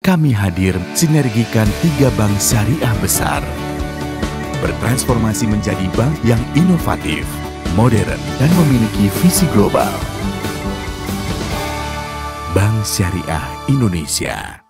kami hadir sinergikan 3 bank syariah besar. Bertransformasi menjadi bank yang inovatif, modern, dan memiliki visi global. Bank Syariah Indonesia.